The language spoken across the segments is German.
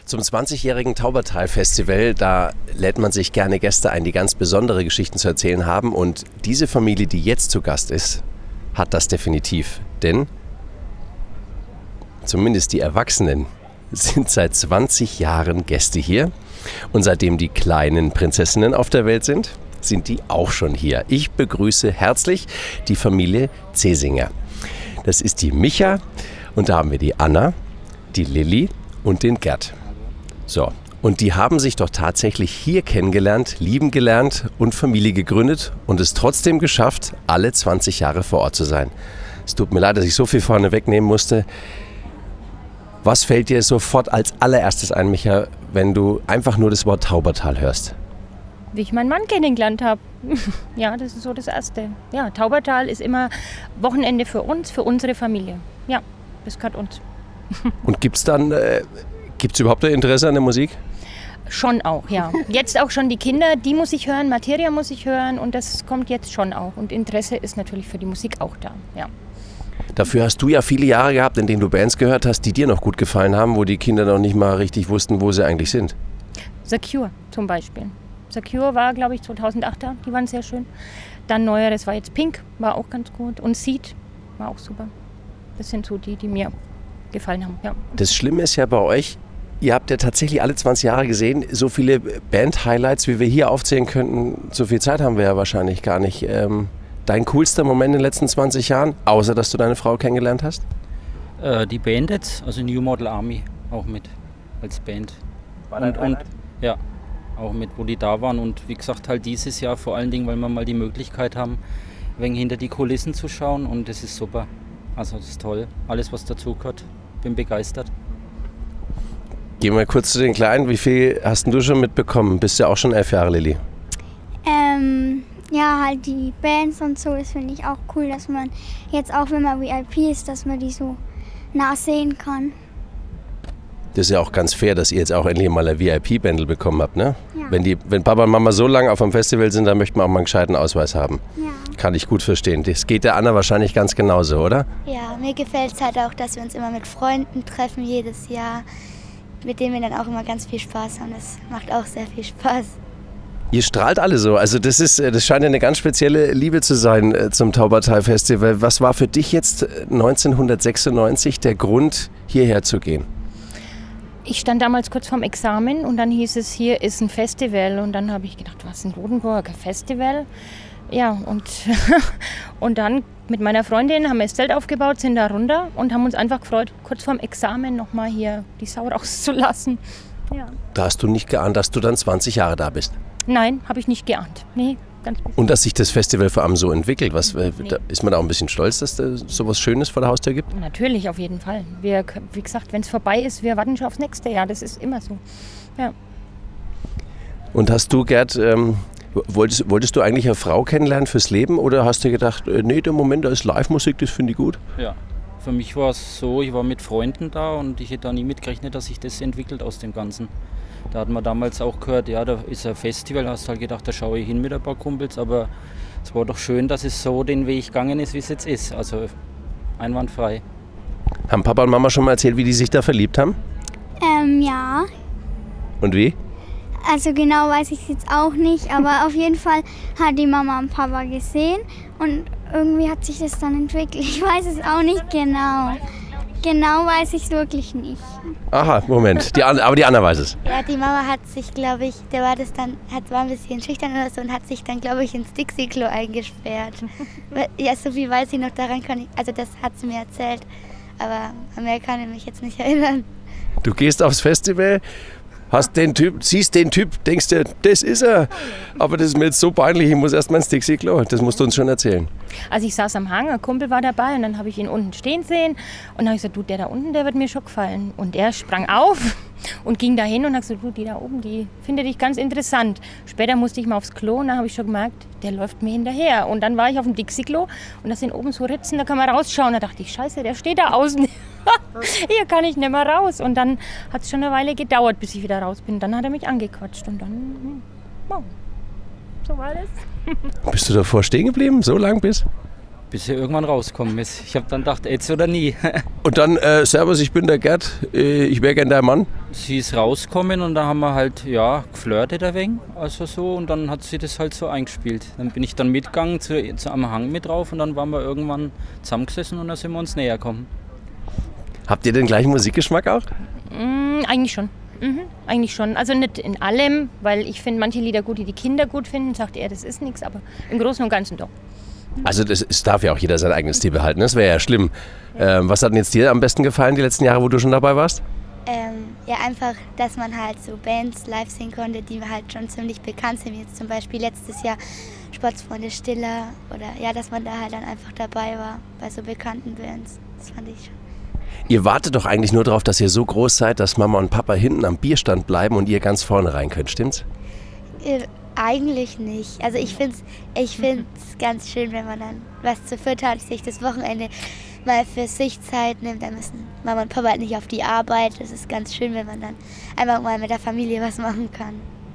Zum 20-jährigen Taubertal-Festival, da lädt man sich gerne Gäste ein, die ganz besondere Geschichten zu erzählen haben. Und diese Familie, die jetzt zu Gast ist, hat das definitiv. Denn zumindest die Erwachsenen sind seit 20 Jahren Gäste hier. Und seitdem die kleinen Prinzessinnen auf der Welt sind, sind die auch schon hier. Ich begrüße herzlich die Familie Zesinger. Das ist die Micha und da haben wir die Anna, die Lilly und den Gerd. So, und die haben sich doch tatsächlich hier kennengelernt, lieben gelernt und Familie gegründet und es trotzdem geschafft, alle 20 Jahre vor Ort zu sein. Es tut mir leid, dass ich so viel vorne wegnehmen musste. Was fällt dir sofort als allererstes ein, Micha, wenn du einfach nur das Wort Taubertal hörst? Wie ich meinen Mann kennengelernt habe. Ja, das ist so das Erste. Ja, Taubertal ist immer Wochenende für uns, für unsere Familie. Ja, das gehört uns. Und gibt's überhaupt ein Interesse an der Musik? Schon auch, ja. Jetzt auch schon die Kinder, die muss ich hören, Materia muss ich hören und das kommt jetzt schon auch. Und Interesse ist natürlich für die Musik auch da, ja. Dafür hast du ja viele Jahre gehabt, in denen du Bands gehört hast, die dir noch gut gefallen haben, wo die Kinder noch nicht mal richtig wussten, wo sie eigentlich sind. The Cure zum Beispiel. The Cure war, glaube ich, 2008er, die waren sehr schön. Dann neueres war jetzt Pink, war auch ganz gut. Und Seed war auch super. Das sind so die mir gefallen haben, ja. Das Schlimme ist ja bei euch, ihr habt ja tatsächlich alle 20 Jahre gesehen, so viele Band-Highlights, wie wir hier aufzählen könnten, so viel Zeit haben wir ja wahrscheinlich gar nicht. Dein coolster Moment in den letzten 20 Jahren, außer dass du deine Frau kennengelernt hast? Die Band jetzt, also New Model Army, auch mit als Band. War dein Highlight? Ja, auch mit, wo die da waren. Und wie gesagt, halt dieses Jahr vor allen Dingen, weil wir mal die Möglichkeit haben, ein wenig hinter die Kulissen zu schauen und das ist super. Also das ist toll, alles was dazugehört, bin begeistert. Gehen wir kurz zu den Kleinen, wie viel hast denn du schon mitbekommen? Bist ja auch schon 11 Jahre, Lilly. Ja, halt die Bands und so, das finde ich auch cool, dass man jetzt auch, wenn man VIP ist, dass man die so nah sehen kann. Das ist ja auch ganz fair, dass ihr jetzt auch endlich mal ein VIP-Bändel bekommen habt, ne? Ja. Wenn Papa und Mama so lange auf dem Festival sind, dann möchten wir auch mal einen gescheiten Ausweis haben. Ja. Kann ich gut verstehen. Das geht der Anna wahrscheinlich ganz genauso, oder? Ja, mir gefällt es halt auch, dass wir uns immer mit Freunden treffen jedes Jahr, mit denen wir dann auch immer ganz viel Spaß haben. Das macht auch sehr viel Spaß. Ihr strahlt alle so. Also das scheint eine ganz spezielle Liebe zu sein zum Taubertal-Festival. Was war für dich jetzt 1996 der Grund, hierher zu gehen? Ich stand damals kurz vorm Examen und dann hieß es, hier ist ein Festival. Und dann habe ich gedacht, was, ein Rodenburger Festival? Ja, und dann mit meiner Freundin haben wir das Zelt aufgebaut, sind da runter und haben uns einfach gefreut, kurz vorm Examen nochmal hier die Sau rauszulassen. Ja. Da hast du nicht geahnt, dass du dann 20 Jahre da bist? Nein, habe ich nicht geahnt. Nee, ganz bestimmt. Und dass sich das Festival vor allem so entwickelt, ist man da auch ein bisschen stolz, dass es so was Schönes vor der Haustür gibt? Natürlich, auf jeden Fall. Wie gesagt, wenn es vorbei ist, wir warten schon aufs nächste Jahr. Das ist immer so. Ja. Und hast du, Gerd, wolltest du eigentlich eine Frau kennenlernen fürs Leben oder hast du gedacht, nee, der Moment, da ist Live-Musik, das finde ich gut? Ja, für mich war es so, ich war mit Freunden da und ich hätte da nie mitgerechnet, dass sich das entwickelt aus dem Ganzen. Da hat man damals auch gehört, ja, da ist ein Festival, da hast du halt gedacht, da schaue ich hin mit ein paar Kumpels, aber es war doch schön, dass es so den Weg gegangen ist, wie es jetzt ist, also einwandfrei. Haben Papa und Mama schon mal erzählt, wie die sich da verliebt haben? Ja. Und wie? Also genau weiß ich es jetzt auch nicht, aber auf jeden Fall hat die Mama und Papa gesehen und irgendwie hat sich das dann entwickelt. Ich weiß es auch nicht genau. Genau weiß ich es wirklich nicht. Aha, Moment. Aber die Anna weiß es. Ja, die Mama hat sich, glaube ich, war ein bisschen schüchtern oder so und hat sich dann, glaube ich, ins Dixie-Klo eingesperrt. Ja, so viel weiß ich noch, daran also das hat sie mir erzählt, aber an mehr kann ich mich jetzt nicht erinnern. Du gehst aufs Festival, siehst den Typ, denkst dir, das ist er. Aber das ist mir jetzt so peinlich, ich muss erst mal ins Dixie-Klo. Das musst du uns schon erzählen. Also ich saß am Hang, ein Kumpel war dabei und dann habe ich ihn unten stehen sehen und dann habe ich gesagt, du, der da unten, der wird mir schon gefallen. Und er sprang auf und ging dahin und hat gesagt, du, die da oben, die finde ich ganz interessant. Später musste ich mal aufs Klo und dann habe ich schon gemerkt, der läuft mir hinterher. Und dann war ich auf dem Dixie-Klo und da sind oben so Ritzen, da kann man rausschauen. Da dachte ich, scheiße, der steht da außen. Hier kann ich nicht mehr raus. Und dann hat es schon eine Weile gedauert, bis ich wieder raus bin. Dann hat er mich angequatscht und dann, wow, so war das. Bist du davor stehen geblieben, so lang bis? Bis er irgendwann rausgekommen ist. Ich habe dann gedacht, jetzt oder nie. Und dann, servus, ich bin der Gerd, ich wäre gern dein Mann. sie ist rausgekommen und da haben wir halt, ja, geflirtet ein wenig, also so, und dann hat sie das halt so eingespielt. Dann bin ich dann mitgegangen am Hang mit drauf und dann waren wir irgendwann zusammengesessen und dann sind wir uns näher gekommen. Habt ihr den gleichen Musikgeschmack auch? Eigentlich schon. Eigentlich schon. Also nicht in allem, weil ich finde manche Lieder gut, die die Kinder gut finden. Sagt er, das ist nichts, aber im Großen und Ganzen doch. Also es darf ja auch jeder sein eigenes Stil behalten, das wäre ja schlimm. Was hat denn jetzt dir am besten gefallen, die letzten Jahre, wo du schon dabei warst? Ja, einfach, dass man halt so Bands live sehen konnte, die halt schon ziemlich bekannt sind, wie jetzt zum Beispiel letztes Jahr Sportsfreunde Stiller oder ja, dass man da halt dann einfach dabei war bei so bekannten Bands. Das fand ich schon. Ihr wartet doch eigentlich nur darauf, dass ihr so groß seid, dass Mama und Papa hinten am Bierstand bleiben und ihr ganz vorne rein könnt, stimmt's? Eigentlich nicht. Also ich find's ganz schön, wenn man dann was zu viert hat, sich das Wochenende mal für sich Zeit nimmt. Dann müssen Mama und Papa halt nicht auf die Arbeit. Es ist ganz schön, wenn man dann einfach mal mit der Familie was machen kann.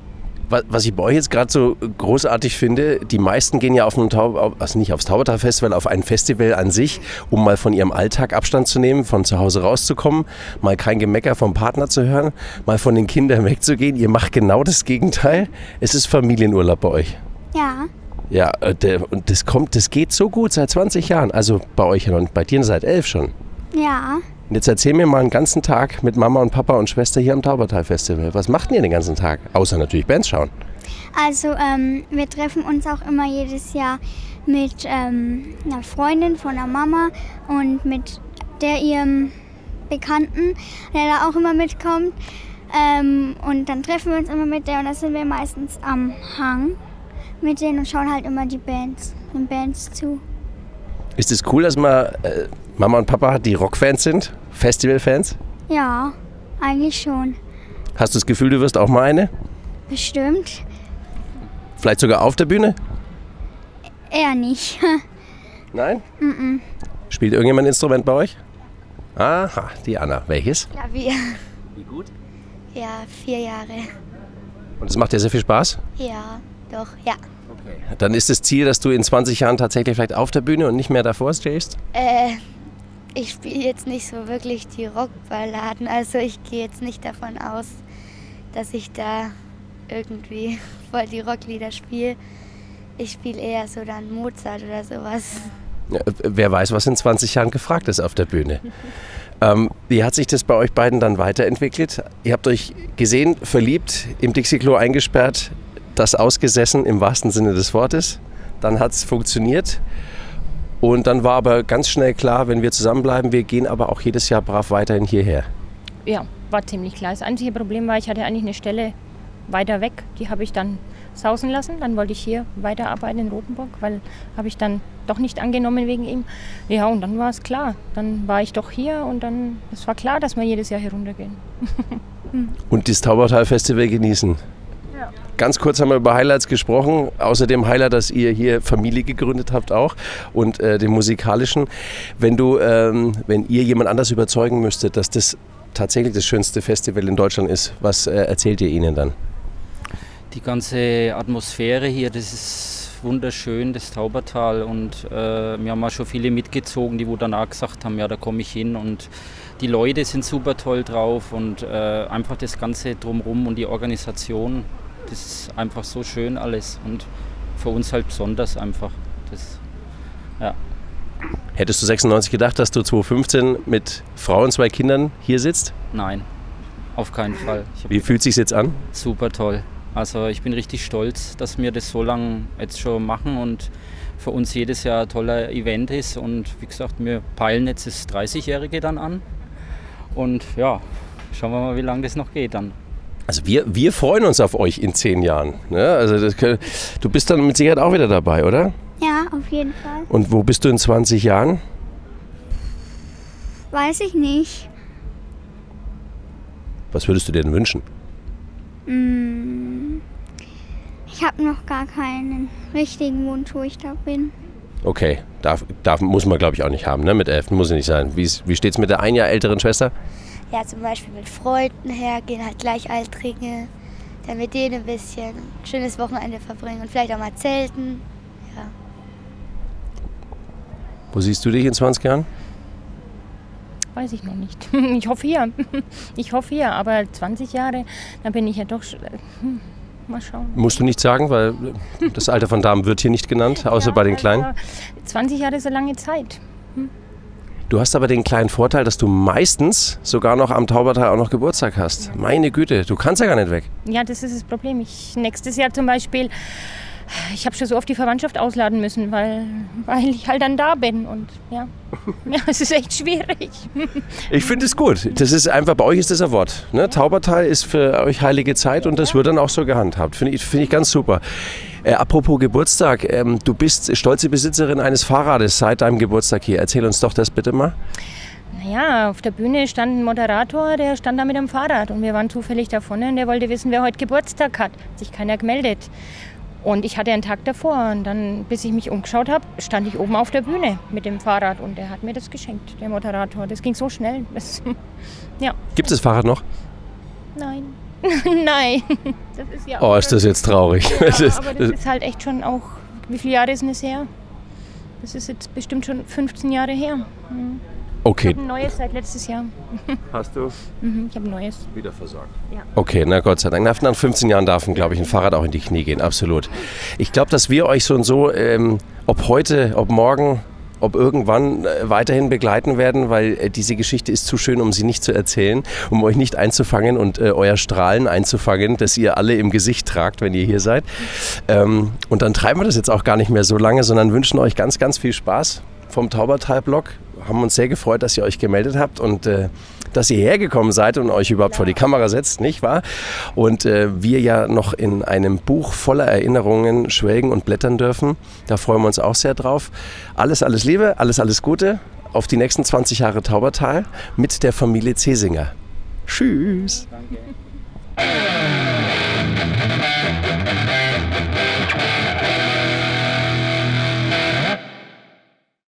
Was ich bei euch jetzt gerade so großartig finde, die meisten gehen ja also nicht aufs Taubertal-Festival, auf ein Festival an sich, um mal von ihrem Alltag Abstand zu nehmen, von zu Hause rauszukommen, mal kein Gemecker vom Partner zu hören, mal von den Kindern wegzugehen. Ihr macht genau das Gegenteil. Es ist Familienurlaub bei euch. Ja. Ja, und das geht so gut seit 20 Jahren. Also bei euch ja noch, bei dir seit 11 schon. Ja. Und jetzt erzähl mir mal einen ganzen Tag mit Mama und Papa und Schwester hier am Taubertal-Festival. Was macht ihr den ganzen Tag? Außer natürlich Bands schauen. Also wir treffen uns auch immer jedes Jahr mit einer Freundin von der Mama und mit ihrem Bekannten, der da auch immer mitkommt. Und dann treffen wir uns immer mit der und da sind wir meistens am Hang mit denen und schauen halt immer den Bands zu. Ist es cool, dass Mama und Papa die Rockfans sind? Festivalfans? Ja, eigentlich schon. Hast du das Gefühl, du wirst auch mal eine? Bestimmt. Vielleicht sogar auf der Bühne? Eher nicht. Nein? Spielt irgendjemand ein Instrument bei euch? Aha, die Anna. Welches? Klavier. Wie gut? Ja, 4 Jahre. Und es macht dir sehr viel Spaß? Ja, doch, ja. Dann ist das Ziel, dass du in 20 Jahren tatsächlich vielleicht auf der Bühne und nicht mehr davor stehst? Ich spiele jetzt nicht so wirklich die Rockballaden, also ich gehe jetzt nicht davon aus, dass ich da irgendwie voll die Rocklieder spiele. Ich spiele eher so dann Mozart oder sowas. Ja, wer weiß, was in 20 Jahren gefragt ist auf der Bühne. Wie hat sich das bei euch beiden dann weiterentwickelt? Ihr habt euch gesehen, verliebt, im Dixie-Klo eingesperrt, das ausgesessen im wahrsten Sinne des Wortes. Dann hat es funktioniert. Und dann war aber ganz schnell klar, wenn wir zusammenbleiben, wir gehen aber auch jedes Jahr brav weiterhin hierher. Ja, war ziemlich klar. Das einzige Problem war, ich hatte eigentlich eine Stelle weiter weg. Die habe ich dann sausen lassen. Dann wollte ich hier weiterarbeiten in Rothenburg, weil habe ich dann doch nicht angenommen wegen ihm. Ja, und dann war es klar. Dann war ich doch hier und dann es war klar, dass wir jedes Jahr hier runtergehen. Und das Taubertal-Festival genießen. Ja. Ganz kurz haben wir über Highlights gesprochen. Außerdem Highlight, dass ihr hier Familie gegründet habt auch und den musikalischen. Wenn ihr jemand anders überzeugen müsstet, dass das tatsächlich das schönste Festival in Deutschland ist, was erzählt ihr ihnen dann? Die ganze Atmosphäre hier, das ist wunderschön, das Taubertal. Und wir haben auch schon viele mitgezogen, die wo danach gesagt haben, ja, da komme ich hin. Und die Leute sind super toll drauf und einfach das Ganze drumherum und die Organisation, das ist einfach so schön alles. Und für uns halt besonders einfach. Das, ja. Hättest du 96 gedacht, dass du 2015 mit Frau und 2 Kindern hier sitzt? Nein, auf keinen Fall. Wie fühlt es sich jetzt an? Super toll. Also ich bin richtig stolz, dass wir das so lange jetzt schon machen und für uns jedes Jahr ein toller Event ist. Und wie gesagt, wir peilen jetzt das 30-Jährige dann an. Und ja, schauen wir mal, wie lange das noch geht dann. Also wir freuen uns auf euch in 10 Jahren. Ne? Also du bist dann mit Sicherheit auch wieder dabei, oder? Ja, auf jeden Fall. Und wo bist du in 20 Jahren? Weiß ich nicht. Was würdest du dir denn wünschen? Ich habe noch gar keinen richtigen Wunsch, wo ich da bin. Okay, muss man glaube ich auch nicht haben, ne? Mit 11 muss es nicht sein. Wie steht es mit der ein Jahr älteren Schwester? Ja, zum Beispiel mit Freunden hergehen, halt Gleichaltrige, dann mit denen ein bisschen ein schönes Wochenende verbringen und vielleicht auch mal zelten. Ja. Wo siehst du dich in 20 Jahren? weiß ich noch nicht. Ich hoffe hier. Aber 20 Jahre, dann bin ich ja doch... Mal schauen. Musst du nicht sagen, weil das Alter von Damen wird hier nicht genannt, außer bei den Kleinen. 20 Jahre ist eine lange Zeit. Du hast aber den kleinen Vorteil, dass du meistens sogar noch am Taubertal auch noch Geburtstag hast. Ja. Meine Güte, du kannst ja gar nicht weg. Ja, das ist das Problem. Nächstes Jahr zum Beispiel, ich habe schon so oft die Verwandtschaft ausladen müssen, weil ich halt dann da bin. Und ja, es ist echt schwierig. Ich finde es gut. Das ist einfach, bei euch ist das ein Wort. Ne? Taubertal ist für euch heilige Zeit und das wird dann auch so gehandhabt. Finde ich ganz super. Apropos Geburtstag, du bist stolze Besitzerin eines Fahrrades seit deinem Geburtstag hier. Erzähl uns doch das bitte mal. Naja, auf der Bühne stand ein Moderator, der stand da mit dem Fahrrad und wir waren zufällig da vorne und der wollte wissen, wer heute Geburtstag hat. Hat sich keiner gemeldet. Und ich hatte einen Tag davor und dann, bis ich mich umgeschaut habe, stand ich oben auf der Bühne mit dem Fahrrad und der hat mir das geschenkt, der Moderator. Das ging so schnell. Ja. Gibt es das Fahrrad noch? Nein. Nein. Das ist ja ist das jetzt traurig. Ja, aber das ist halt echt schon auch, wie viele Jahre ist denn das her? Das ist jetzt bestimmt schon 15 Jahre her. Okay. Ich habe ein neues seit letztes Jahr. Hast du? Ich habe ein neues. Wieder versorgt. Ja. Okay, na Gott sei Dank. Nach 15 Jahren darf, glaube ich, ein Fahrrad auch in die Knie gehen. Absolut. Ich glaube, dass wir euch so und so, ob heute, ob morgen, ob irgendwann weiterhin begleiten werden, weil diese Geschichte ist zu schön, um sie nicht zu erzählen, um euch nicht einzufangen und euer Strahlen einzufangen, das ihr alle im Gesicht tragt, wenn ihr hier seid. Und dann treiben wir das jetzt auch gar nicht mehr so lange, sondern wünschen euch ganz, ganz viel Spaß vom Taubertal-Blog. Haben uns sehr gefreut, dass ihr euch gemeldet habt und dass ihr hergekommen seid und euch überhaupt vor die Kamera setzt, nicht wahr? Und wir ja noch in einem Buch voller Erinnerungen schwelgen und blättern dürfen. Da freuen wir uns auch sehr drauf. Alles Liebe, alles Gute auf die nächsten 20 Jahre Taubertal mit der Familie Zesinger. Tschüss. Danke.